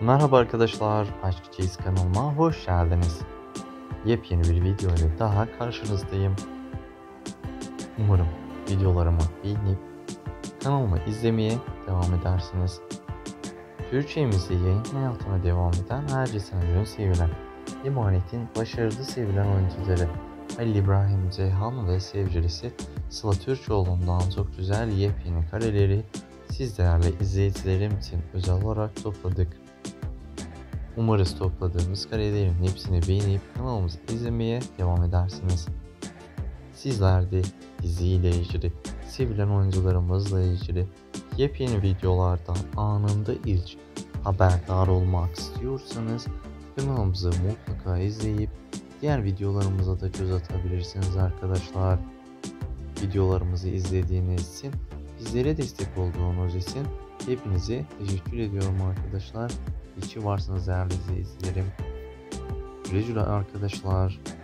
Merhaba arkadaşlar, Aşk kanalıma hoş geldiniz. Yepyeni bir video ile daha karşınızdayım. Umarım videolarımı beğenip kanalımı izlemeye devam edersiniz. Türkçemizde yayın hayatına devam eden hercesine yön sevilen Emanet'in başarılı sevilen oyuncuları Halil İbrahim Ceyhan ve sevgilisi Sıla Türkoğlu'ndan çok güzel yepyeni kareleri siz değerli izleyicilerim için özel olarak topladık. Umarız topladığımız karelerin hepsini beğenip kanalımızı izlemeye devam edersiniz. Sizler de diziyle ilgili, sevilen oyuncularımızla ilgili yepyeni videolardan anında ilk haberdar olmak istiyorsanız kanalımızı mutlaka izleyip diğer videolarımıza da göz atabilirsiniz arkadaşlar. Videolarımızı izlediğiniz için, bizlere destek olduğunuz için hepinize teşekkür ediyorum arkadaşlar. İyi ki varsınız değerli izleyicilerim. Güle güle arkadaşlar.